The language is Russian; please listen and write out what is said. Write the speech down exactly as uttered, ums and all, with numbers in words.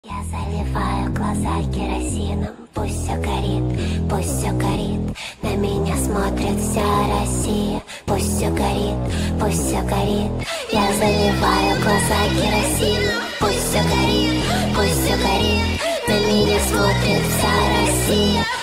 Я заливаю глаза керосином, пусть все горит, пусть все горит. На меня смотрит вся Россия, пусть все горит, пусть все горит. Я заливаю глаза керосином, пусть все горит, пусть все горит. На меня смотрит вся Россия.